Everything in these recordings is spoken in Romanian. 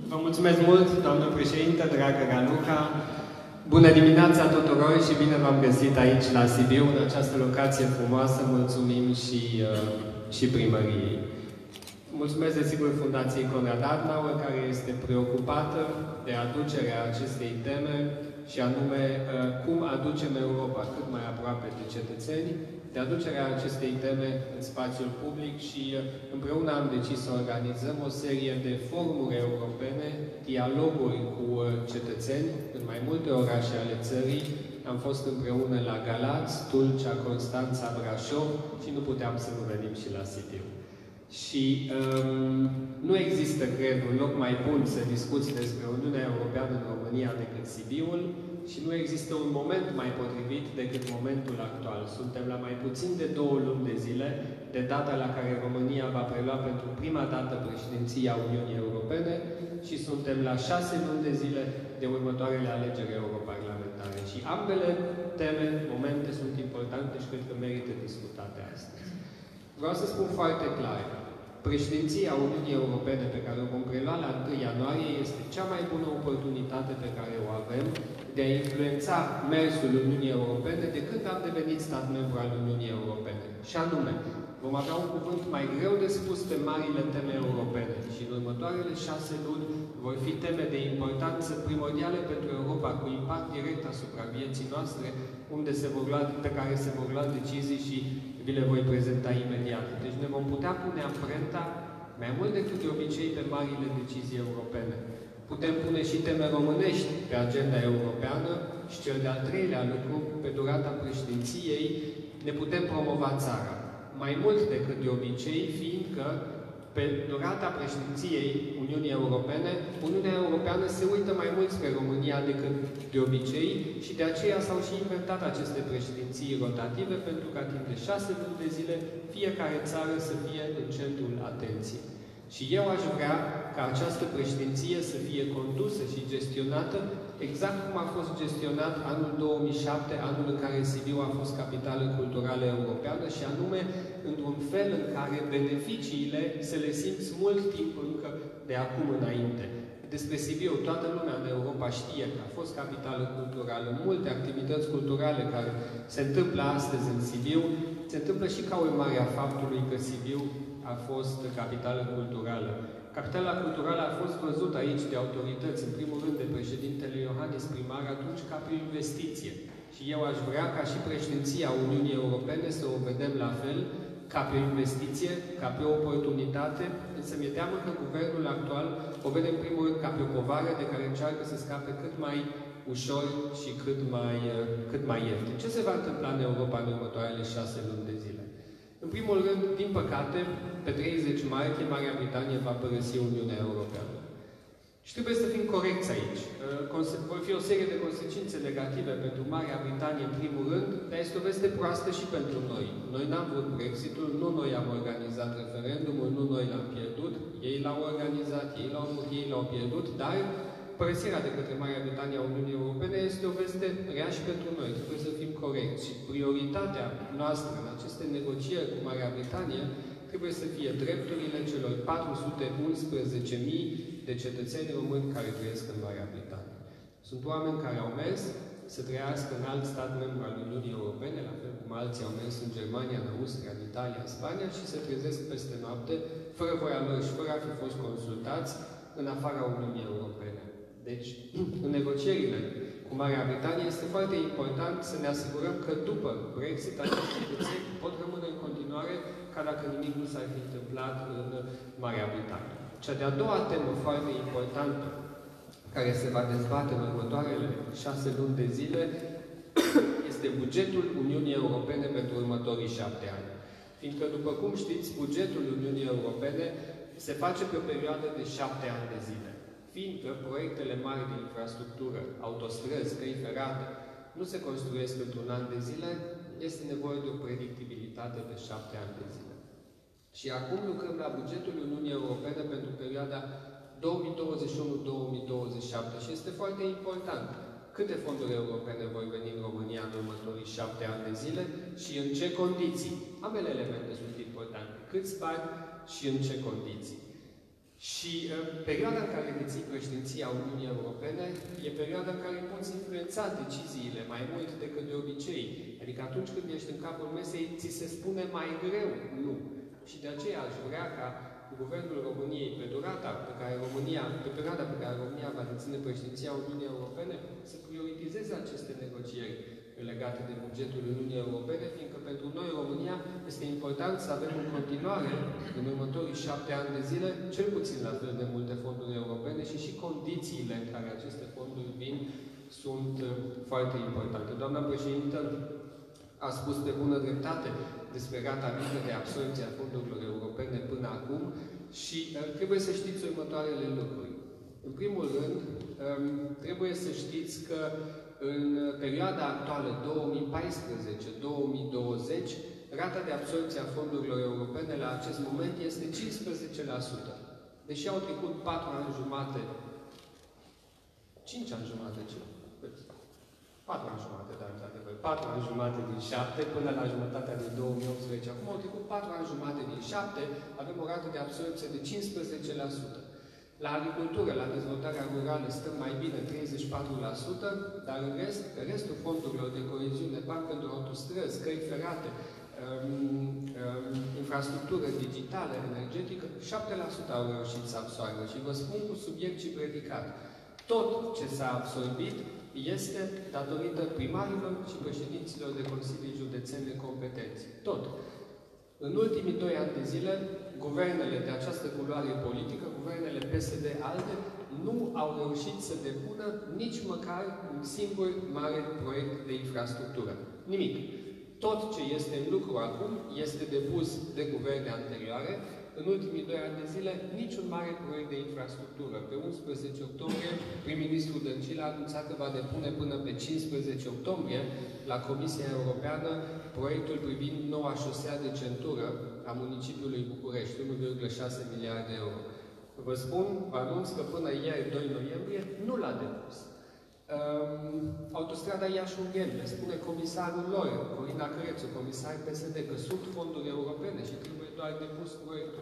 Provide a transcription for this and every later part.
Vă mulțumesc mult, doamnă președintă, dragă Raluca. Bună dimineața tuturor și bine v-am găsit aici la Sibiu, în această locație frumoasă. Mulțumim și primăriei. Mulțumesc, desigur, Fundației Konrad Adenauer, care este preocupată de aducerea acestei teme, și anume cum aducem Europa cât mai aproape de cetățeni, de aducerea acestei teme în spațiul public, și împreună am decis să organizăm o serie de forumuri europene, dialoguri cu cetățeni în mai multe orașe ale țării. Am fost împreună la Galați, Tulcea, Constanța, Brașov și nu puteam să nu venim și la Sibiu. Și nu există, cred, un loc mai bun să discuți despre Uniunea Europeană în România decât Sibiul și nu există un moment mai potrivit decât momentul actual. Suntem la mai puțin de 2 luni de zile de data la care România va prelua pentru prima dată președinția Uniunii Europene și suntem la 6 luni de zile de următoarele alegeri europarlamentare. Și ambele teme, momente, sunt importante și cred că merită discutate astăzi. Vreau să spun foarte clar, președinția Uniunii Europene pe care o vom prelua la 1 ianuarie este cea mai bună oportunitate pe care o avem de a influența mersul Uniunii Europene de când am devenit stat membru al Uniunii Europene. Și anume, vom avea un cuvânt mai greu de spus pe marile teme europene și în următoarele 6 luni vor fi teme de importanță primordiale pentru Europa, cu impact direct asupra vieții noastre, pe care se vor lua decizii și vi le voi prezenta imediat. Deci ne vom putea pune amprenta mai mult decât de obicei pe marile decizii europene. Putem pune și teme românești pe agenda europeană și cel de-al treilea lucru, pe durata președinției, ne putem promova țara. Mai mult decât de obicei, fiindcă pe durata președinției Uniunii Europene, Uniunea Europeană se uită mai mult spre România decât de obicei și de aceea s-au și inventat aceste președinții rotative, pentru ca timp de 6 luni de zile fiecare țară să fie în centrul atenției. Și eu aș vrea ca această președinție să fie condusă și gestionată exact cum a fost gestionat anul 2007, anul în care Sibiu a fost capitală culturală europeană, și anume într-un fel în care beneficiile se le simți mult timp încă de acum înainte. Despre Sibiu, toată lumea în Europa știe că a fost capitală culturală. Multe activități culturale care se întâmplă astăzi în Sibiu se întâmplă și ca urmare a faptului că Sibiu a fost capitală culturală. Capitala culturală a fost văzută aici de autorități, în primul rând de președintele Iohannis Primar, atunci ca pe o investiție. Și eu aș vrea ca și președinția Uniunii Europene să o vedem la fel, ca pe o investiție, ca pe o oportunitate, însă mi-e teamă că guvernul actual o vede în primul rând ca pe o povară de care încearcă să scape cât mai ușor și cât mai ieftin. Ce se va întâmpla în Europa în următoarele 6 luni de zile? În primul rând, din păcate, pe 30 martie, Marea Britanie va părăsi Uniunea Europeană. Și trebuie să fim corecți aici. Vor fi o serie de consecințe negative pentru Marea Britanie, în primul rând, dar este o veste proastă și pentru noi. Noi n-am vrut Brexitul, nu noi am organizat referendumul, nu noi l-am pierdut, ei l-au organizat, ei l-au pierdut, dar părăsirea de către Marea Britanie a Uniunii Europene este o veste rea și pentru noi. Trebuie să fim corecți. Și prioritatea noastră în aceste negocieri cu Marea Britanie trebuie să fie drepturile celor 411.000 de cetățeni români care trăiesc în Marea Britanie. Sunt oameni care au mers să trăiască în alt stat membru al Uniunii Europene, la fel cum alții au mers în Germania, în Austria, în Italia, în Spania, și se trezesc peste noapte, fără voia lor și fără a fi fost consultați, în afara Uniunii Europene. Deci, în negocierile cu Marea Britanie este foarte important să ne asigurăm că după Brexit acești cetățeni pot rămâne în continuare ca dacă nimic nu s-ar fi întâmplat în Marea Britanie. Cea de-a doua temă foarte importantă care se va dezbate în următoarele 6 luni de zile este bugetul Uniunii Europene pentru următorii 7 ani. Fiindcă, după cum știți, bugetul Uniunii Europene se face pe o perioadă de 7 ani de zile. Fiindcă proiectele mari de infrastructură, autostrăzi, căi ferate, nu se construiesc într-un an de zile, este nevoie de o predictibilitate de 7 ani de zile. Și acum lucrăm la bugetul Uniunii Europene pentru perioada 2021-2027 și este foarte important câte fonduri europene vor veni în România în următorii 7 ani de zile și în ce condiții. Ambele elemente sunt importante. Câți bani și în ce condiții. Și perioada în care deții președinția Uniunii Europene e perioada în care poți influența deciziile mai mult decât de obicei. Adică atunci când ești în capul mesei, ți se spune mai greu nu. Și de aceea aș vrea ca Guvernul României, pe perioada pe care România va deține președinția Uniunii Europene, să prioritizeze aceste negocieri legate de bugetul Uniunii Europene, fiindcă pentru noi, România, este important să avem în continuare, în următorii 7 ani de zile, cel puțin la fel de multe fonduri europene și condițiile în care aceste fonduri vin sunt foarte importante. Doamna președintă a spus de bună dreptate despre rata mică de absorbție a fondurilor europene până acum și trebuie să știți următoarele lucruri. În primul rând, trebuie să știți că în perioada actuală 2014-2020, rata de absorbție a fondurilor europene la acest moment este 15%. Deși au trecut 4 ani jumate, 5 ani jumate, 4 ani jumate, dar într-adevăr, 4 ani jumate din 7 până la jumătatea de 2018. Acum au trecut 4 ani jumate din 7, avem o rată de absorbție de 15%. La agricultură, la dezvoltarea rurală, stăm mai bine, 34%, dar în restul fondurilor de coeziune, bani pentru autostrăzi, căi ferate, infrastructură digitală, energetică, 7% au reușit să absoarbă. Și vă spun cu subiect și predicat. Tot ce s-a absorbit este datorită primarilor și președinților de consilii județene competenți. Tot. În ultimii 2 ani de zile, guvernele de această culoare politică, guvernele PSD-ALDE, nu au reușit să depună nici măcar un singur mare proiect de infrastructură. Nimic. Tot ce este în lucru acum este depus de guverne anterioare. În ultimii 2 ani de zile, niciun mare proiect de infrastructură. Pe 11 octombrie, prim-ministrul Dăncilă a anunțat că va depune până pe 15 octombrie la Comisia Europeană proiectul privind noua șosea de centură a municipiului București, 1,6 miliarde de euro. Vă spun, vă anunț că până ieri, 2 noiembrie, nu l-a depus. Autostrada Iași-Ungheni, spune comisarul lor, Corina Crețu, comisar PSD, că sunt fonduri europene și trebuie doar depus proiectul.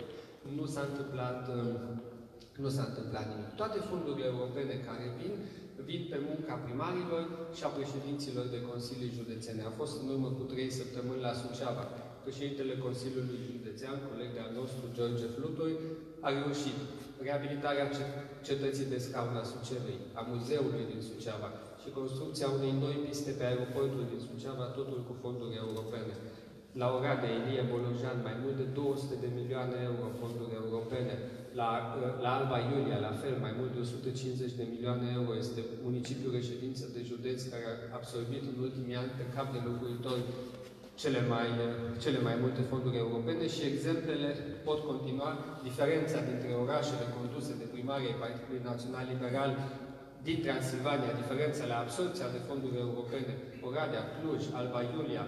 Nu s-a întâmplat nimic. Toate fondurile europene care vin pe munca primarilor și a președinților de consilii județene. A fost în urmă cu 3 săptămâni la Suceava. Președintele Consiliului Județean, coleg de-al nostru, George Flutoi, a reușit reabilitarea cetății de scaun a Sucevei, a muzeului din Suceava și construcția unei noi piste pe aeroportul din Suceava, totul cu fonduri europene. La Oradea, Ilie Bolojan, mai mult de 200 de milioane euro fonduri europene. La Alba Iulia, la fel, mai mult de 150 de milioane euro. Este municipiul reședință de județ care a absorbit în ultimii ani pe cap de locuitori cele mai multe fonduri europene și exemplele pot continua. Diferența dintre orașele conduse de primarii Partidului Național Liberal din Transilvania, diferența la absorbția de fonduri europene, Oradea, Cluj, Alba Iulia,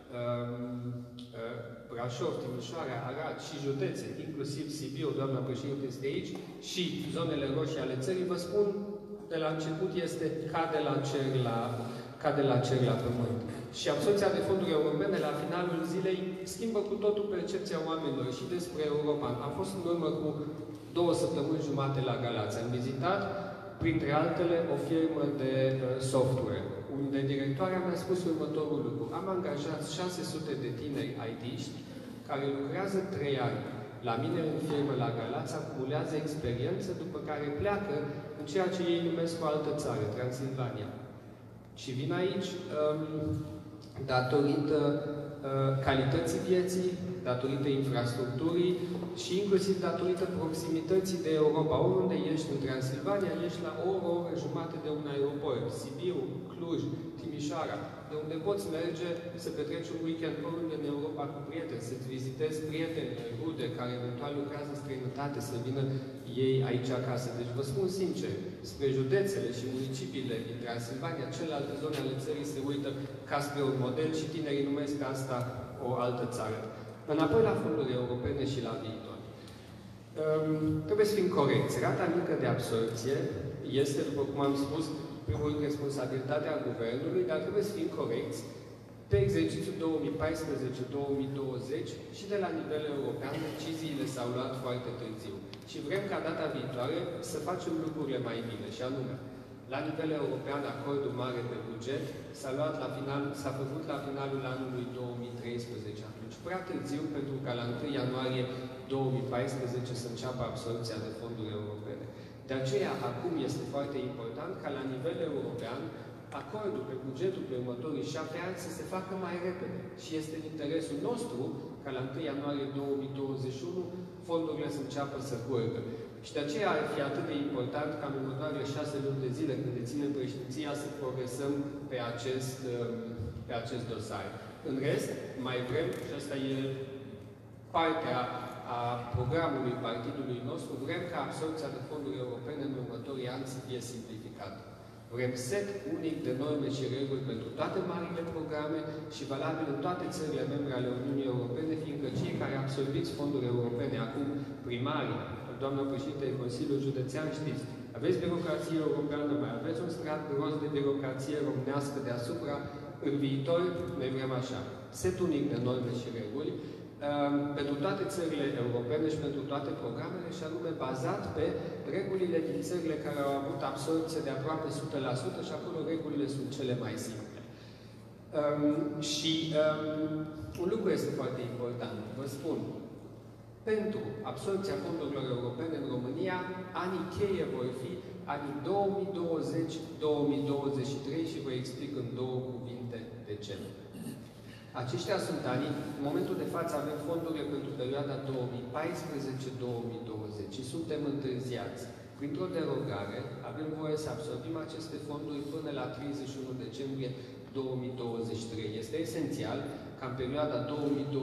Brașov, Timișoara, Arad și județe, inclusiv Sibiu, doamna președinte este aici, și zonele roșii ale țării, vă spun, de la început este ca de la cer la pământ. Și absorbția de fonduri europene, la finalul zilei, schimbă cu totul percepția oamenilor și despre Europa. Am fost în urmă cu 2 săptămâni jumate la Galați. Am vizitat, printre altele, o firmă de software, unde directoarea mi-a spus următorul lucru. Am angajat 600 de tineri IT-ști care lucrează 3 ani la mine în firmă la Galați, acumulează experiență, după care pleacă în ceea ce ei numesc o altă țară, Transilvania. Și vin aici datorită calității vieții, datorită infrastructurii și inclusiv datorită proximității de Europa. Oriunde ești în Transilvania, ești la o oră jumate de un aeroport. Sibiu, Cluj, Timișoara, de unde poți merge să petreci un weekend oriunde în Europa cu prieteni, să-ți vizitezi prieteni, rude, care eventual lucrează în străinătate, să vină ei aici acasă. Deci vă spun sincer, spre județele și municipiile din Transilvania, celelalte zone ale țării se uită ca spre un model și tinerii numesc asta o altă țară. Înapoi la fonduri europene și la viitor. Trebuie să fim corecți. Rata mică de absorpție este, după cum am spus, primul rând responsabilitatea guvernului, dar trebuie să fim corecți. Pe exercițiul 2014-2020 și de la nivel european, deciziile s-au luat foarte târziu. și vrem ca data viitoare să facem lucrurile mai bine, și anume, la nivel european, acordul mare pe buget s-a făcut la finalul anului 2013, atunci prea târziu pentru ca la 1 ianuarie 2014 să înceapă absorbția de fonduri europene. De aceea, acum este foarte important ca la nivel european acordul pe bugetul pe următorii 7 ani să se facă mai repede. Și este în interesul nostru ca la 1 ianuarie 2021 fondurile să înceapă să curgă. Și de aceea ar fi atât de important ca în următoarele 6 luni de zile, când deținem președinția, să progresăm pe acest dosar. În rest, mai vrem, și asta e partea a programului partidului nostru, vrem ca absorbția de fonduri europene în următorii ani să fie simplificată. Vrem set unic de norme și reguli pentru toate marile programe și valabil în toate țările membre ale Uniunii Europene, fiindcă cei care absorbiți fonduri europene, acum primarii, doamna președinte Consiliul Județean, știți, aveți birocrație europeană, mai aveți un strat gros de birocrație românească deasupra, în viitor noi vrem așa, set unic de norme și reguli, pentru toate țările europene și pentru toate programele, și anume bazat pe regulile din țările care au avut absorbție de aproape 100% și acolo regulile sunt cele mai simple. Un lucru este foarte important, vă spun. Pentru absorbția fondurilor europene în România, anii cheie vor fi anii 2020-2023 și vă explic în două cuvinte de ce. Aceștia sunt anii, în momentul de față avem fondurile pentru perioada 2014-2020 și suntem întârziați. Printr-o derogare, avem voie să absorbim aceste fonduri până la 31 decembrie 2023. Este esențial ca în perioada 2020-2023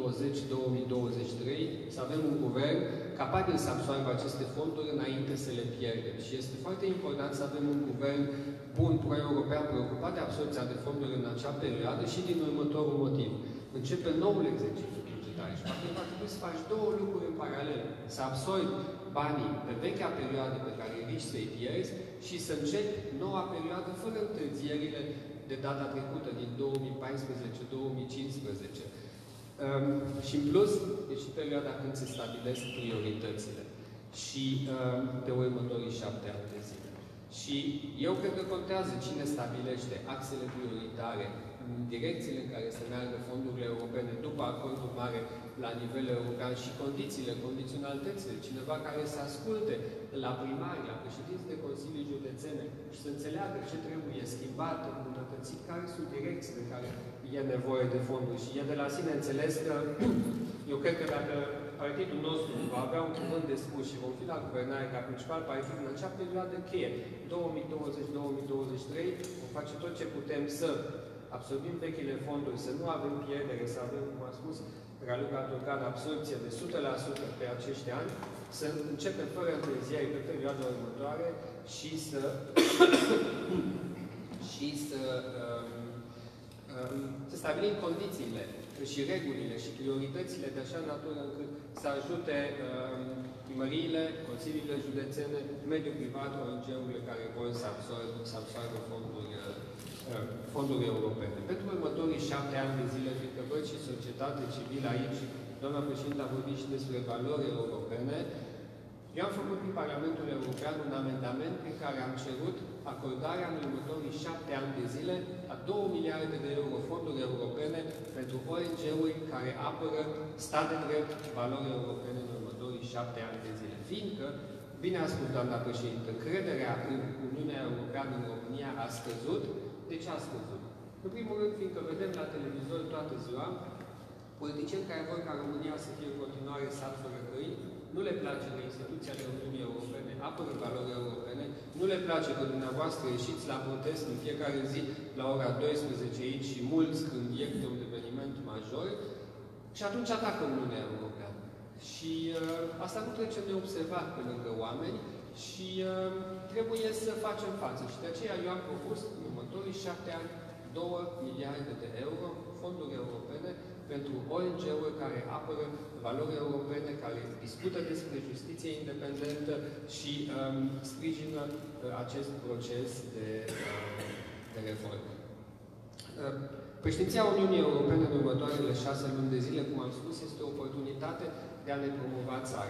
să avem un guvern capabil să absorbă aceste fonduri înainte să le pierdem. Și este foarte important să avem un guvern bun, pro-european, preocupat de absorbția de fonduri în acea perioadă și din următorul motiv. Începe noul exercițiu bugetar și va trebui să faci două lucruri în paralel. Să absorbi banii pe vechea perioadă pe care riști să-i pierzi și să începi noua perioadă fără întârzierile de data trecută, din 2014-2015. Și în plus, e și perioada când se stabilesc prioritățile și de următorii 7 ani de zile. Și eu cred că contează cine stabilește axele prioritare, direcțiile în care se meargă fondurile europene după acordul mare la nivel european și condițiile, condiționalitățile, cineva care să asculte la primari, la președinți de consilii județene și să înțeleagă ce trebuie schimbat, îmbunătățit, care sunt direcțiile care e nevoie de fonduri. Și e de la sine înțeles că eu cred că dacă partidul nostru va avea un cuvânt de spus și vom fi la guvernare ca principal partid în acea perioadă cheie, 2020-2023, vom face tot ce putem să absorbim vechile fonduri, să nu avem pierdere, să avem, cum a spus Raluca Turcan, absorbție de 100% pe acești ani, să începem fără întârziere pe perioada următoare și să stabilim condițiile și regulile și prioritățile de așa natură încât să ajute primăriile, consiliile județene, mediul privat, ONG-urile care vor să absorbă fonduri europene. Pentru următorii 7 ani de zile, fiindcă văd și societate civilă aici, doamna președinte a vorbit și despre valori europene, eu am făcut în Parlamentul European un amendament prin care am cerut acordarea în următorii 7 ani de zile a 2 miliarde de euro fonduri europene pentru ONG-uri care apără stat de drept, valori europene în următorii 7 ani de zile. Fiindcă, bine a spus doamna președintă, crederea în Uniunea Europeană în România a scăzut. De ce a scăzut? În primul rând, fiindcă vedem la televizor toată ziua politicieni care vor ca România să fie în continuare sat fără câini, nu le place că instituțiile Uniunii Europene apără valori europene, nu le place că dumneavoastră ieșiți la protest în fiecare zi la ora 12 aici și mulți când e câte un eveniment major și atunci atacă Uniunea Europeană. Și asta nu trece neobservat pe lângă oameni și trebuie să facem față. Și de aceea eu am propus în următorii 7 ani 2 miliarde de euro fonduri europene pentru ONG-uri care apără valori europene, care discută despre justiție independentă și sprijină acest proces de reformă. Președinția Uniunii Europene în următoarele 6 luni de zile, cum am spus, este o oportunitate de a ne promova țara.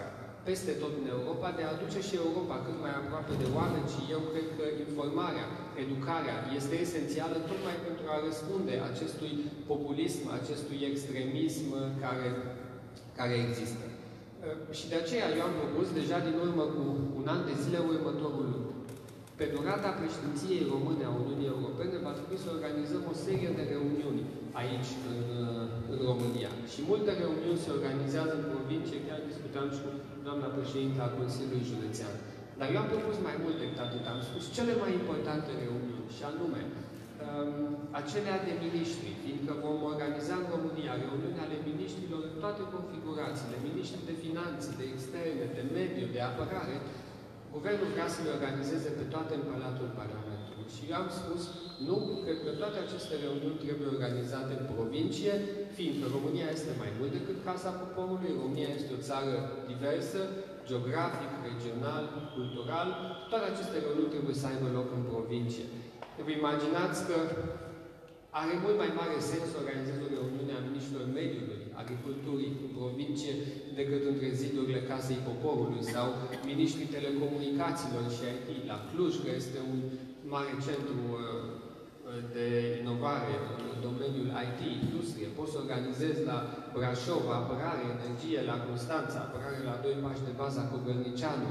peste tot în Europa, de a aduce și Europa cât mai aproape de oameni și eu cred că informarea, educarea este esențială tocmai pentru a răspunde acestui populism, acestui extremism care există. Și de aceea eu am propus deja din urmă cu un an de zile următorul lucru. Pe durata președinției române a Uniunii Europene va trebui să organizăm o serie de reuniuni aici, în România. Și multe reuniuni se organizează în provincie, chiar discutam și cu doamna președintă a Consiliului Județean. Dar eu am propus mai mult decât atât. Am spus cele mai importante reuniuni, și anume acelea de miniștri, fiindcă vom organiza în România reuniuni ale miniștrilor în toate configurațiile, miniștri de finanțe, de externe, de mediu, de apărare. Guvernul vrea să le organizeze pe toate în Palatul Parlamentului. Și eu am spus, nu, cred că toate aceste reuniuni trebuie organizate în provincie, fiindcă România este mai mult decât Casa Poporului, România este o țară diversă, geografic, regional, cultural. Toate aceste reuniuni trebuie să aibă loc în provincie. Vă imaginați că are mult mai mare sens să organizeze o reuniune a miniștrilor mediului, agriculturii în provincie, decât între zidurile Casei Poporului sau miniștrii telecomunicațiilor și IT la Cluj, că este un mare centru de inovare în domeniul IT, industrie. Poți să organizezi la Brașov, apărare, energie, la Constanța, apărare la 2 pași de baza Cogărnicianu,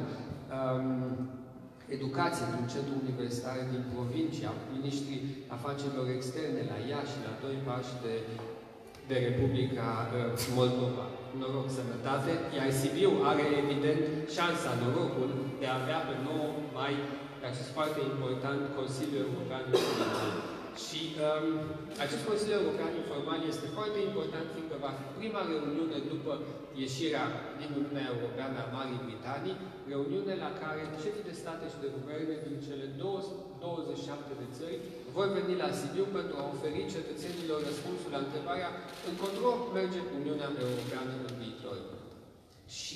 educație într-un centru universitar din provincie, ministrii afacerilor externe la Iași, la 2 pași de Republica Moldova. Noroc, sănătate, iar Sibiu are evident șansa, norocul de a avea pe 9 mai acest foarte important Consiliu European Informal. Și acest Consiliu European Informal este foarte important, fiindcă va fi prima reuniune după ieșirea din Uniunea Europeană a Marii Britanii, reuniune la care șefii de state și de guverne din cele 27 de țări vor veni la Sibiu pentru a oferi cetățenilor răspunsul la întrebarea încotro merge Uniunea Europeană în viitor. Și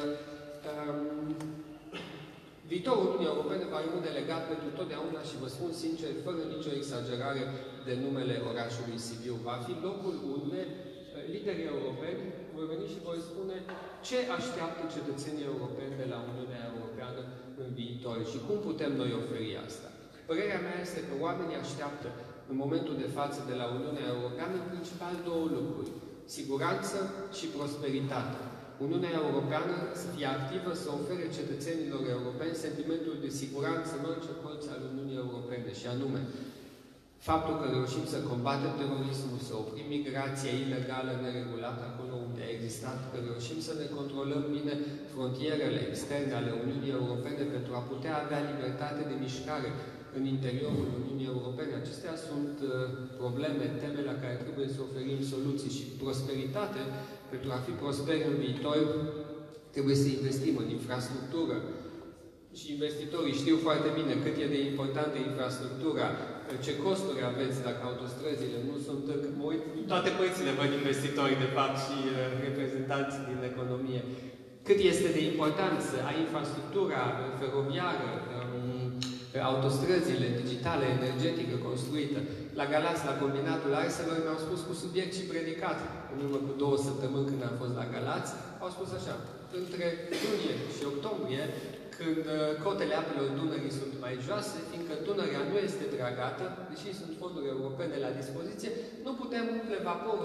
viitorul Uniunii Europene va rămâne legat pentru totdeauna și vă spun sincer, fără nicio exagerare, de numele orașului Sibiu. Va fi locul unde liderii europeni vor veni și vor spune ce așteaptă cetățenii europeni de la Uniunea Europeană în viitor și cum putem noi oferi asta. Părerea mea este că oamenii așteaptă în momentul de față de la Uniunea Europeană în principal 2 lucruri: siguranță și prosperitate. Uniunea Europeană să fie activă, să ofere cetățenilor europeni sentimentul de siguranță în orice colț al Uniunii Europene, și anume faptul că reușim să combatem terorismul, să oprim migrația ilegală, neregulată acolo unde a existat, că reușim să ne controlăm bine frontierele externe ale Uniunii Europene pentru a putea avea libertate de mișcare în interiorul Uniunii Europene. Acestea sunt probleme, teme la care trebuie să oferim soluții și prosperitate. Pentru a fi prosperi în viitor, trebuie să investim în infrastructură. Și investitorii știu foarte bine cât e de importantă infrastructura, ce costuri aveți dacă autostrăzile nu sunt... Toate părțile văd investitorii, de fapt, și reprezentanți din economie. Cât este de important să ai infrastructura feroviară, autostrăzile digitale, energetică construită. La Galați, la combinatul Arcelor, mi-au spus cu subiect și predicat. În urmă cu 2 săptămâni când am fost la Galați, au spus așa: între iunie și octombrie, când cotele apelor Dunării sunt mai joase, fiindcă Dunărea nu este dragată, deși sunt fonduri europene la dispoziție, nu putem umple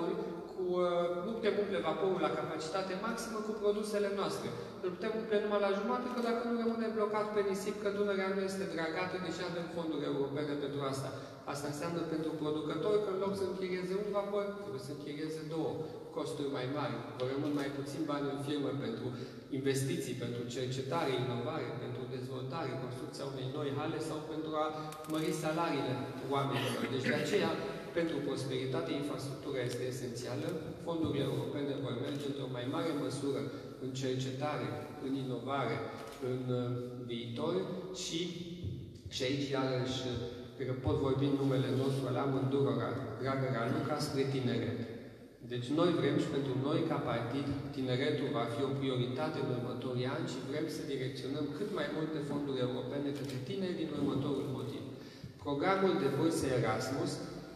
vaporul la capacitate maximă cu produsele noastre. Îl putem umple numai la jumătate, că dacă nu rămâne blocat pe nisip, că Dunărea nu este dragată, deși avem fonduri europene pentru asta. Asta înseamnă pentru producători că în loc să închirieze un vapor, trebuie să închirieze 2, costuri mai mari. Vor rămân mai puțin bani în firmă pentru investiții, pentru cercetare, inovare, pentru dezvoltare, construcția unei noi hale sau pentru a mări salariile oamenilor. Deci de aceea, pentru prosperitate, infrastructura este esențială. Fondurile europene vor merge într-o mai mare măsură în cercetare, în inovare, în viitor și aici, iarăși, cred că pot vorbi în numele nostru la amândurora, dragă Raluca, spre tineret. Deci noi vrem și pentru noi, ca partid, tineretul va fi o prioritate în următorii ani și vrem să direcționăm cât mai multe fonduri europene către tineri din următorul motiv. Programul de burse Erasmus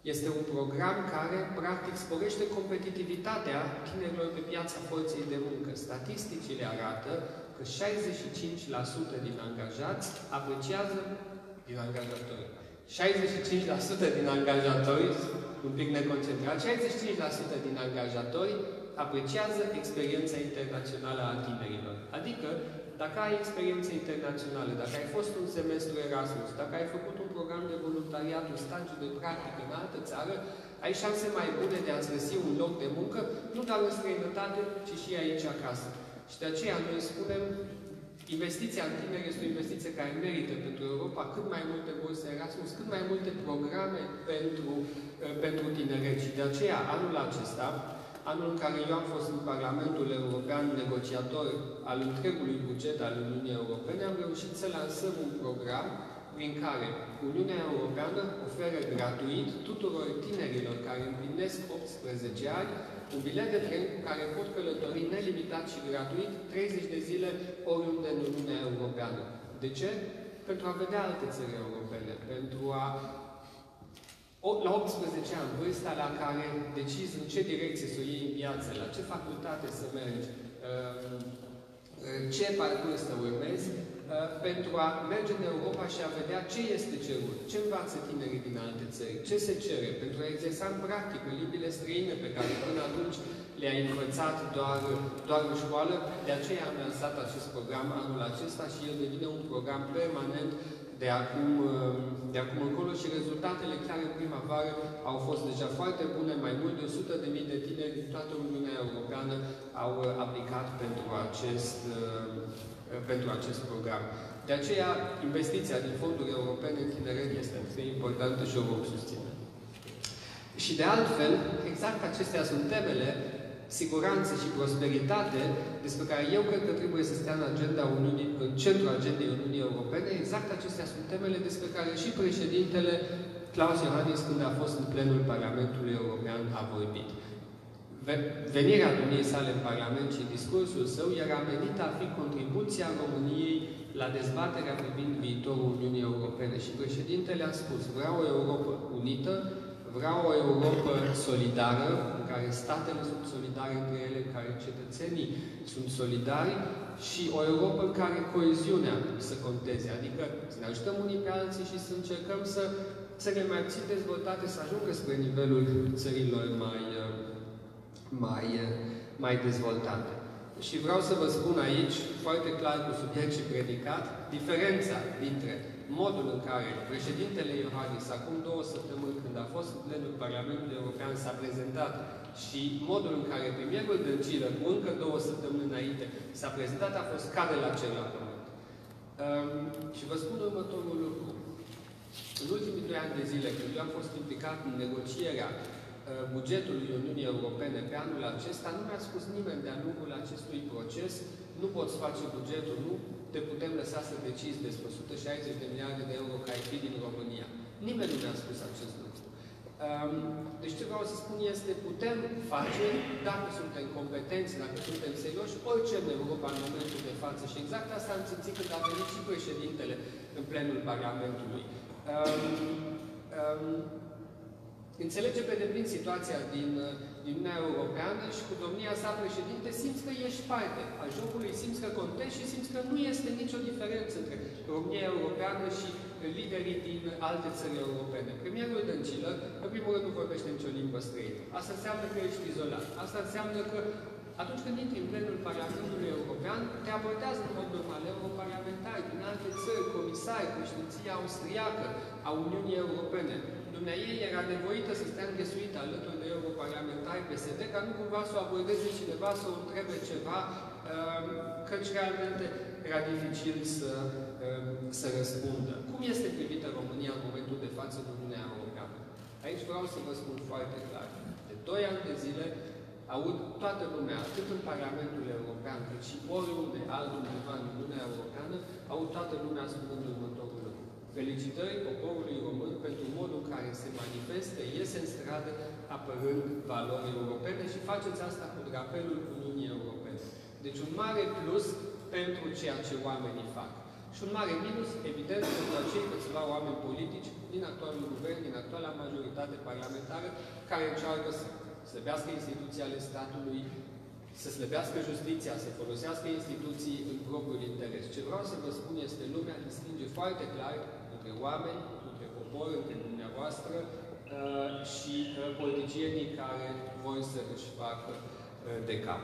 Este un program care, practic, sporește competitivitatea tinerilor pe piața forței de muncă. Statisticile arată că 65% din angajați apreciază, din angajatori, 65% din angajatori, un pic neconcentrat, 65% din angajatori apreciază experiența internațională a tinerilor. Adică, dacă ai experiență internațională, dacă ai fost un semestru Erasmus, dacă ai făcut un program de voluntariat, un stagiu de practică în altă țară, ai șanse mai bune de a-ți găsi un loc de muncă, nu doar în străinătate, ci și aici acasă. Și de aceea noi spunem, investiția în tineri este o investiție care merită pentru Europa cât mai multe burse Erasmus, cât mai multe programe pentru tineret. Și de aceea, anul acesta, anul în care eu am fost în Parlamentul European negociator al întregului buget al Uniunii Europene, am reușit să lansăm un program prin care Uniunea Europeană oferă gratuit tuturor tinerilor care împlinesc 18 ani un bilet de tren cu care pot călători nelimitat și gratuit 30 de zile oriunde în Uniunea Europeană. De ce? Pentru a vedea alte țări europene, pentru a la 18 ani, vârsta la care decizi în ce direcție să o iei în viață, la ce facultate să mergi, ce parcurs să urmezi, pentru a merge în Europa și a vedea ce este cerut, ce învață tinerii din alte țări, ce se cere, pentru a exersa în practică limbile străine pe care până atunci le-ai învățat doar în școală. De aceea am lansat acest program anul acesta și el devine un program permanent de acum încolo și rezultatele clare în primăvară au fost deja foarte bune. Mai mult de 100.000 de tineri din toată Uniunea Europeană au aplicat pentru acest program. De aceea, investiția din fonduri europene în tineret este importantă și o vom susține. Și de altfel, exact acestea sunt temele, siguranță și prosperitate, despre care eu cred că trebuie să stea în centrul agendei Uniunii Europene. Exact acestea sunt temele despre care și președintele Klaus Iohannis, când a fost în plenul Parlamentului European, a vorbit. Venirea domniei sale în Parlament și discursul său era menit a fi contribuția României la dezbaterea privind viitorul Uniunii Europene. Și președintele a spus: vreau o Europă unită, vreau o Europă solidară, în care statele sunt solidare între ele, în care cetățenii sunt solidari, și o Europă în care coeziunea să conteze, adică să ne ajutăm unii pe alții și să încercăm să țările mai puțin dezvoltate să ajungă spre nivelul țărilor mai dezvoltate. Și vreau să vă spun aici, foarte clar cu subiect și predicat, diferența dintre modul în care președintele Iohannis, acum 2 săptămâni, când a fost în plenul Parlamentului European, s-a prezentat, și modul în care premierul Dăncilă, cu încă 2 săptămâni înainte, s-a prezentat, a fost ca de la cer la pământ. Și vă spun următorul lucru. În ultimii 2 ani de zile, când eu am fost implicat în negocierea bugetului Uniunii Europene pe anul acesta, nu mi-a spus nimeni de-a lungul acestui proces: nu poți face bugetul, nu te putem lăsa să decizi despre 160 de miliarde de euro ca ai fi din România. Nimeni nu mi-a spus acest lucru. Deci ce vreau să spun este, putem face, dacă suntem competenți, dacă suntem serioși, orice în Europa în momentul de față. Și exact asta am simțit când a venit și președintele în plenul Parlamentului. Înțelege pe deplin situația din Uniunea Europeană și cu domnia sa președinte simți că ești parte a jocului, simți că contezi și simți că nu este nicio diferență între România Europeană și liderii din alte țări europene. Premierul Dăncilă, în primul rând, nu vorbește nicio limbă străină. Asta înseamnă că ești izolat. Asta înseamnă că atunci când intri în plenul Parlamentului European, te abordează în mod normal europarlamentari din alte țări, comisari, președinția austriacă a Uniunii Europene. Dumneaei era nevoită să stea înghesuită alături de europarlamentari PSD, ca nu cumva să o abordeze cineva, să o întrebe ceva, căci realmente era dificil să răspundă. Cum este privită România în momentul de față în Uniunea Europeană? Aici vreau să vă spun foarte clar. De 2 ani de zile aud toată lumea, atât în Parlamentul European, cât și oriunde altundeva în Uniunea Europeană, aud toată lumea spunând următorul lucru: felicitări poporului român pentru modul în care se manifestă, iese în stradă apărând valori europene și faceți asta cu drapelul Uniunii Europene. Deci un mare plus pentru ceea ce oamenii fac. Și un mare minus, evident, pentru acei câțiva câțiva oameni politici din actualul guvern, din actuala majoritate parlamentară, care încearcă să slăbească instituții ale statului, să slăbească justiția, să folosească instituții în propriul interes. Ce vreau să vă spun este, lumea distinge foarte clar între oameni, între popor, între dumneavoastră și politicienii care vor să își facă de cap.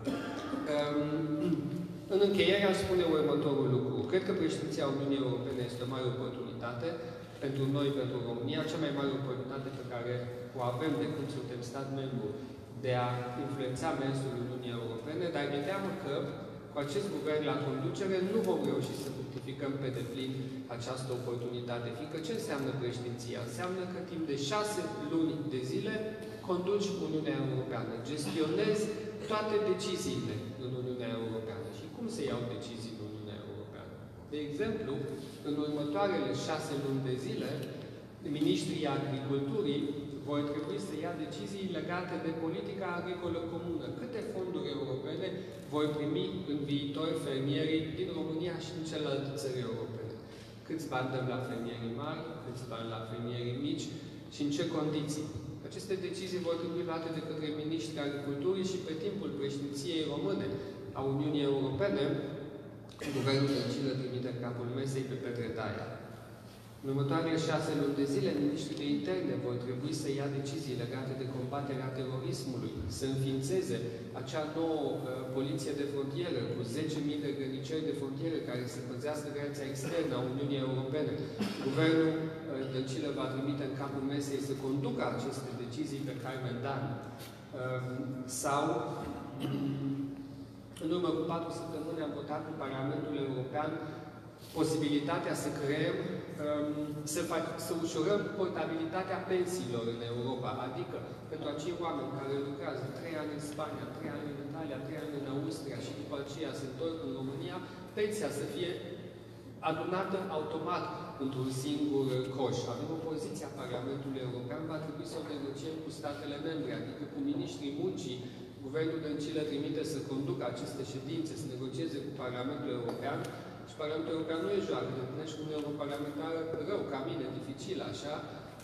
În încheiere aș spune următorul lucru. Cred că președinția Uniunii Europene este o mare oportunitate pentru noi, pentru România, cea mai mare oportunitate pe care o avem de când suntem stat membru de a influența mersul Uniunii Europene, dar mi-e teamă că cu acest guvern la conducere nu vom reuși să fructificăm pe deplin această oportunitate. Fiindcă ce înseamnă președinția? Înseamnă că timp de 6 luni de zile conduci Uniunea Europeană, gestionezi toate deciziile în Uniunea Europeană. Și cum se iau decizii în Uniunea Europeană? De exemplu, în următoarele 6 luni de zile, ministrii agriculturii vor trebui să ia decizii legate de politica agricolă comună. Câte fonduri europene vor primi în viitor fermierii din România și din celelalte țări europene? Câți bani dăm la fermierii mari, câți bani la fermierii mici și în ce condiții? Aceste decizii vor trebui luate de către ministrii agriculturii și pe timpul președinției române a Uniunii Europene, guvernul Dăncilă trimite în capul mesei pe Petre Daia. În următoarele 6 luni de zile, ministrii de interne vor trebui să ia decizii legate de combaterea terorismului, să înființeze acea nouă poliție de frontieră cu 10.000 de grăniceri de frontieră care să păzească granița externă a Uniunii Europene. Guvernul Dăncilă va trimite în capul mesei să conducă aceste decizii pe Carmen Dan. Sau, în urmă cu 4 săptămâni am votat în Parlamentul European posibilitatea să creăm, să ușurăm portabilitatea pensiilor în Europa, adică pentru acei oameni care lucrează 3 ani în Spania, 3 ani în Italia, 3 ani în Austria și după aceea se întorc în România, pensia să fie adunată automat într-un singur coș. Avem o poziție a Parlamentului European, va trebui să o negociem cu statele membre, adică cu ministrii muncii. Guvernul Dăncilă trimite să conducă aceste ședințe, să negocieze cu Parlamentul European. Și Parlamentul European nu e joacă, te întâlnești cu un europarlamentar rău, ca mine, dificil, așa,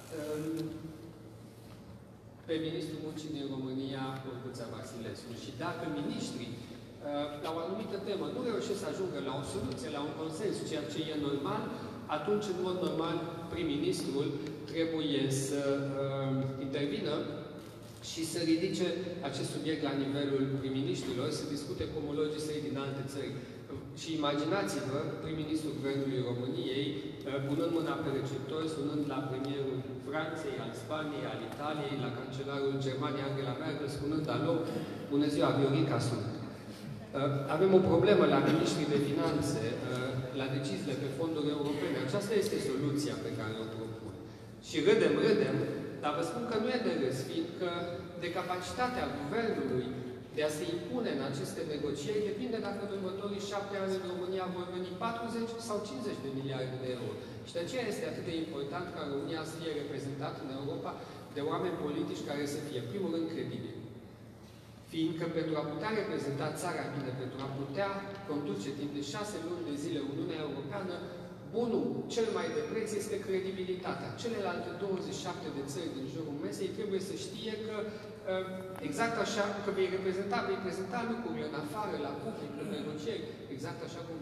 pe ministrul muncii din România, Olguța Vasilescu. Și dacă ministrii, la o anumită temă, nu reușesc să ajungă la o soluție, la un consens, ceea ce e normal, atunci, în mod normal, prim-ministrul trebuie să intervină și să ridice acest subiect la nivelul prim-ministrilor, să discute cu omologii săi din alte țări. Și imaginați-vă prim-ministrul Guvernului României punând mâna pe receptor, sunând la premierul Franței, al Spaniei, al Italiei, la cancelarul Germaniei, Angela Merkel, spunând: alo, bună ziua, Viorica sunt. Avem o problemă la ministrii de finanțe, la deciziile pe fonduri europene. Aceasta este soluția pe care o propun. Și râdem, dar vă spun că nu e de râs, fiindcă de capacitatea guvernului de a se impune în aceste negocieri depinde dacă în următorii 7 ani în România vor veni 40 sau 50 de miliarde de euro. Și de aceea este atât de important ca România să fie reprezentată în Europa de oameni politici care să fie, în primul rând, credibili. Fiindcă pentru a putea reprezenta țara bine, pentru a putea conduce timp de 6 luni de zile Uniunea Europeană, bunul cel mai de preț este credibilitatea. Celelalte 27 de țări din jurul mesei trebuie să știe că exact așa, că vei prezenta lucrurile în afară, la public, în negocieri, exact așa cum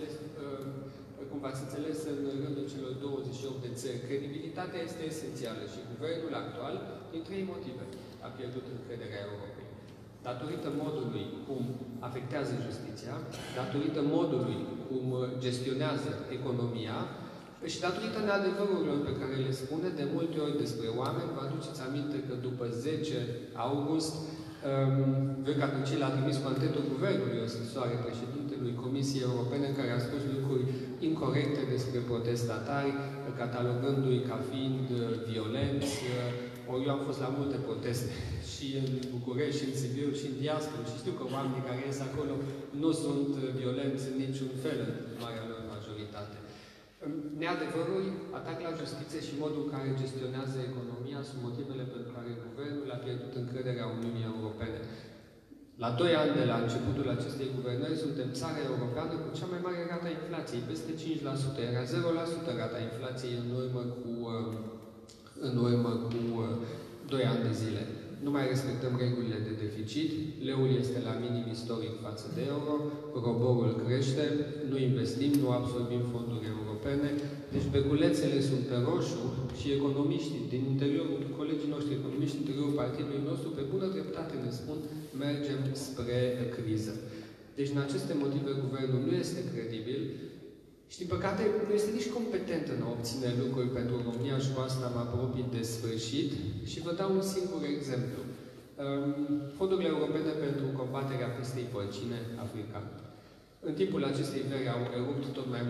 v-ați înțeles în rândul celor 28 de țări. Credibilitatea este esențială și guvernul actual, din 3 motive, a pierdut încrederea Europei. Datorită modului cum afectează justiția, datorită modului cum gestionează economia și datorită neadevărurilor pe care le spune de multe ori despre oameni. Vă aduceți aminte că după 10 august, Viorica Dăncilă a trimis cu antetul guvernului o scrisoare președintelui Comisiei Europene în care a spus lucruri incorrecte despre protestatari, catalogându-i ca fiind violenți. Ori eu am fost la multe proteste și în București, și în Sibiu, și în diaspora și știu că oamenii care ies acolo nu sunt violenți în niciun fel, în marea lor majoritate. Neadevăruri, atac la justiție și modul în care gestionează economia sunt motivele pentru care guvernul a pierdut încrederea Uniunii Europene. La 2 ani de la începutul acestei guvernări, suntem țara europeană cu cea mai mare rata inflației, peste 5%. Era 0% rata inflației în urmă cu 2 ani de zile. Nu mai respectăm regulile de deficit, leul este la minim istoric față de euro, roborul crește, nu investim, nu absorbim fonduri europene, deci beculețele sunt pe roșu și economiștii din interiorul, colegii noștri economiști din interiorul partidului nostru, pe bună dreptate ne spun, mergem spre criză. Deci, în aceste motive, guvernul nu este credibil și, din păcate, nu este nici competent în a obține lucruri pentru România și cu asta mă apropii de sfârșit și vă dau un singur exemplu. Fondurile europene pentru combaterea pestei porcine africane. În timpul acestei veri au erupt tot mai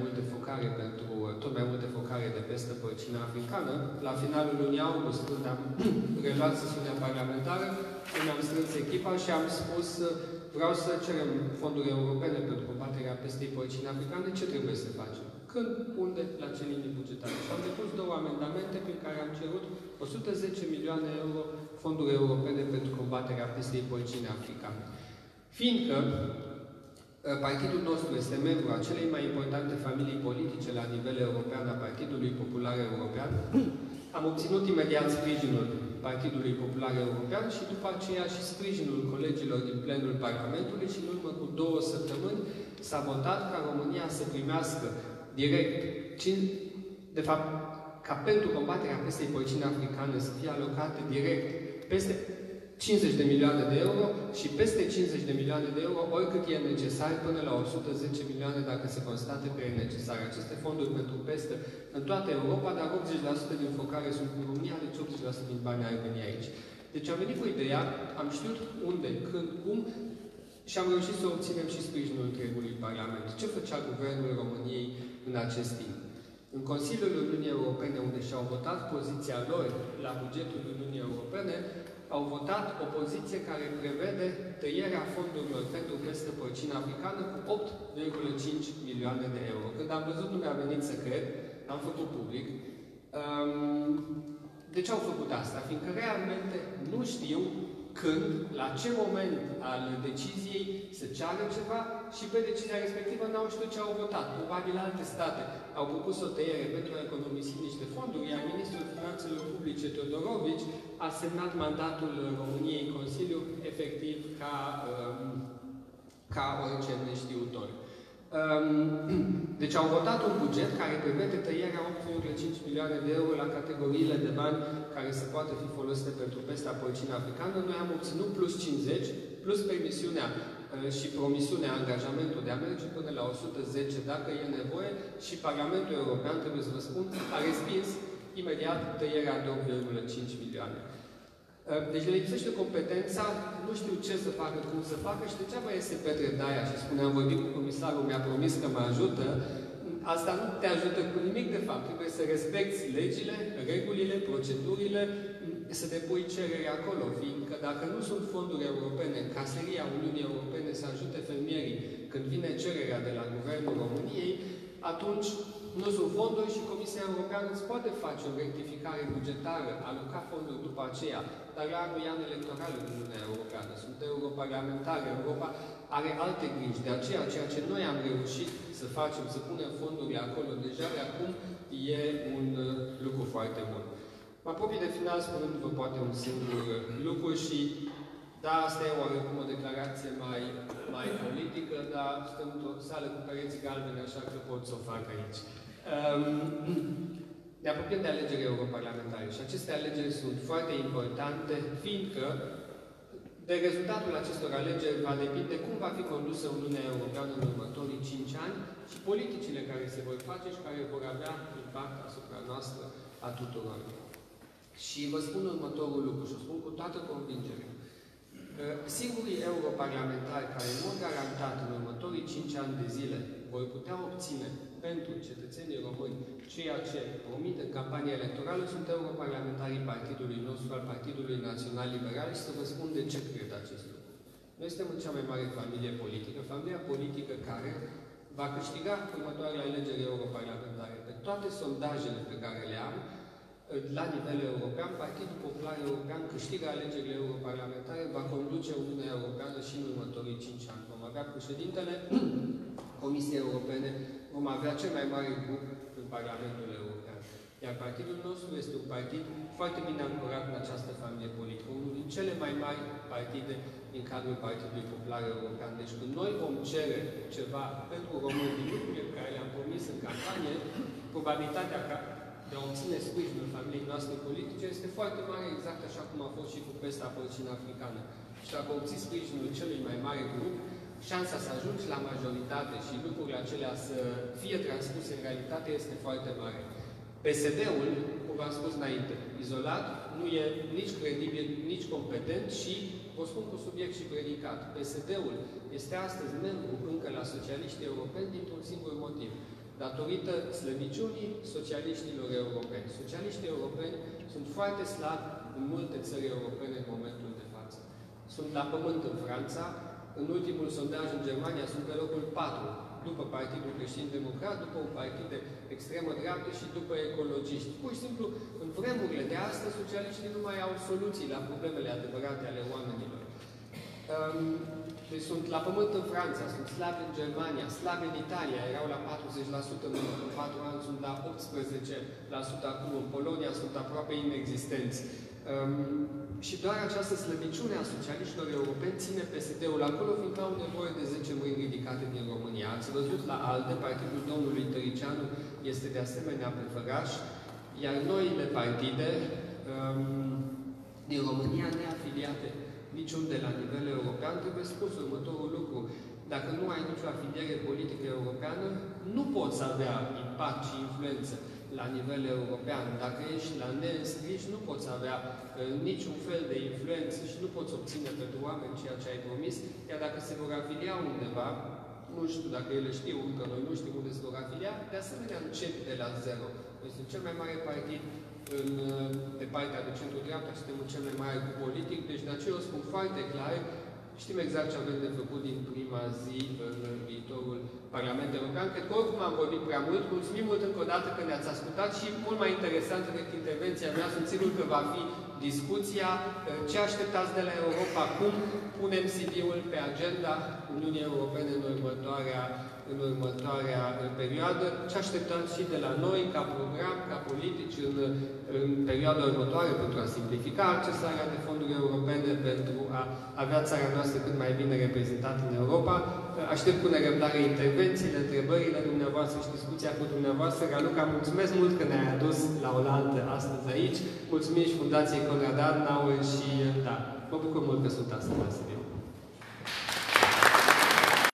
multe focare de pestă porcină africană. La finalul lunii august, când am reluat sesiunea parlamentară, mi-am strâns echipa și am spus vreau să cerem fonduri europene pentru combaterea pestei porcine africane. Ce trebuie să facem? Când, unde, la ce linii bugetare? Și am depus 2 amendamente prin care am cerut 110 milioane euro fonduri europene pentru combaterea pestei porcine africane. Fiindcă partidul nostru este membru a celei mai importante familii politice la nivel european, a Partidului Popular European, am obținut imediat sprijinul Partidului Popular European și după aceea și sprijinul colegilor din plenul Parlamentului și în urmă cu 2 săptămâni s-a votat ca România să primească direct, de fapt, ca pentru combaterea pestei porcine africane să fie alocate direct peste 50 de milioane de euro și peste 50 de milioane de euro oricât e necesar, până la 110 milioane dacă se constată că e necesar. Aceste fonduri pentru pestă în toată Europa, dar 80% din focare sunt în România, deci 80% din bani ar veni aici. Deci am venit cu ideea, am știut unde, când, cum și am reușit să obținem și sprijinul întregului Parlament. Ce făcea Guvernul României în acest timp? În Consiliul Uniunii Europene, unde și-au votat poziția lor la bugetul Uniunii Europene, au votat o poziție care prevede tăierea fondurilor pentru pestă porcină africană cu 8,5 milioane de euro. Când am văzut, nu mi-a venit să cred, am făcut public. De ce au făcut asta? Fiindcă realmente nu știu când, la ce moment al deciziei să ceară ceva și pe decizia respectivă n-au știut ce au votat. Probabil alte state au propus o tăiere pentru a economisi niște fonduri, iar Ministrul Finanțelor Publice, Teodorovici, a semnat mandatul României în Consiliu, efectiv, ca orice neștiutor. Deci au votat un buget care prevede tăierea 8,5 milioane de euro la categoriile de bani care se poate fi folosite pentru pesta porcină africană. Noi am obținut plus 50, plus permisiunea și promisiunea, angajamentul de a merge până la 110 dacă e nevoie și Parlamentul European, trebuie să vă spun, a respins imediat tăierea de 8,5 milioane. Deci le lipsește competența, nu știu ce să facă, cum să facă și degeaba este Petre Daia și spune, am vorbit cu comisarul, mi-a promis că mă ajută. Asta nu te ajută cu nimic, de fapt. Trebuie să respecti legile, regulile, procedurile, să depui cerere acolo, fiindcă dacă nu sunt fonduri europene, în caseria Uniunii Europene să ajute fermierii când vine cererea de la Guvernul României, atunci nu sunt fonduri și Comisia Europeană îți poate face o rectificare bugetară, aloca fonduri după aceea, dar la anul e an electoral în Uniunea Europeană. Sunt europarlamentari, Europa are alte griji. De aceea, ceea ce noi am reușit să facem, să punem fondurile acolo deja de acum, e un lucru foarte bun. Mă apropii de final spunându-vă poate un singur lucru și da, asta e oarecum o declarație mai politică, dar suntem într-o sală cu pereți galbene, așa că pot să o fac aici. Ne apropiem de alegeri europarlamentare și aceste alegeri sunt foarte importante, fiindcă de rezultatul acestor alegeri va depinde cum va fi condusă Uniunea Europeană în următorii 5 ani și politicile care se vor face și care vor avea impact asupra noastră a tuturor. Și vă spun următorul lucru și o spun cu toată convingerea. Singurii europarlamentari care, în mod garantat, în următorii 5 ani de zile vor putea obține pentru cetățenii români ceea ce promit în campania electorală sunt europarlamentarii partidului nostru, al Partidului Național Liberal și să vă spun de ce cred acest lucru. Noi suntem în cea mai mare familie politică, familia politică care va câștiga următoarele alegeri europarlamentare. Pe toate sondajele pe care le am, la nivel european, Partidul Popular European câștigă alegerile europarlamentare, va conduce Uniunea Europeană și în următorii 5 ani. Vom avea președintele Comisiei Europene, vom avea cel mai mare grup în Parlamentul European. Iar partidul nostru este un partid foarte bine ancorat în această familie politică, unul din cele mai mari partide din cadrul Partidului Popular European. Deci când noi vom cere ceva pentru români din lucrurile pe care le-am promis în campanie, probabilitatea de a obține sprijinul familiei noastre politice este foarte mare, exact așa cum a fost și cu pesta porcină africană. Și dacă obții sprijinul celui mai mare grup, șansa să ajungi la majoritate și lucrurile acelea să fie transpuse în realitate este foarte mare. PSD-ul, cum v-am spus înainte, izolat, nu e nici credibil, nici competent și, vă spun cu subiect și predicat, PSD-ul este astăzi membru încă la socialiștii europeni dintr-un singur motiv. Datorită slăbiciunii socialiștilor europeni. Socialiștii europeni sunt foarte slabi în multe țări europene în momentul de față. Sunt la pământ în Franța, în ultimul sondaj în Germania sunt pe locul 4, după Partidul Creștin-Democrat, după un partid de extremă dreaptă și după ecologiști. Pur și simplu, în vremurile de astăzi, socialiștii nu mai au soluții la problemele adevărate ale oamenilor. Deci sunt la pământ în Franța, sunt slabi în Germania, slabi în Italia, erau la 40% în 4 ani, sunt la 18% acum, în Polonia sunt aproape inexistenți. Și doar această slăbiciune a socialiștilor europeni ține PSD-ul acolo, fiindcă au nevoie de 10 mâini ridicate din România. Ați văzut la ALDE, partidul domnului Tăricianu este de asemenea pe făgaș, iar noile partide din România neafiliate niciunde la nivel european, trebuie spus următorul lucru. Dacă nu ai nicio afiliere politică europeană, nu poți avea impact și influență la nivel european. Dacă ești la neînscriși, nu poți avea niciun fel de influență și nu poți obține pentru oameni ceea ce ai promis, iar dacă se vor afilia undeva, nu știu dacă ele știu, încă noi nu știm unde se vor afilia, de asemenea începi de la zero. Noi suntem cel mai mare partid de partea de centru-dreapta, suntem cel mai mare grup politic, deci de aceea o spun foarte clar, știm exact ce avem de făcut din prima zi în viitorul Parlament European. Cred că oricum am vorbit prea mult. Mulțumim mult încă o dată că ne-ați ascultat și mult mai interesantă decât intervenția mea, sunt sigur că va fi discuția. Ce așteptați de la Europa? Cum punem CV-ul pe agenda Uniunii Europene în următoarea perioadă? Ce așteptați și de la noi ca program, ca politici în perioada următoare pentru a simplifica accesarea de fonduri europene, pentru a avea țara noastră cât mai bine reprezentată în Europa? Aștept cu nerăbdare intervențiile, întrebările dumneavoastră și discuția cu dumneavoastră. Raluca, mulțumesc mult că ne-ai adus la oaltă astăzi aici. Mulțumim și Fundației Konrad Adenauer și, da, mă bucur mult că sunt astăzi la Sibiu.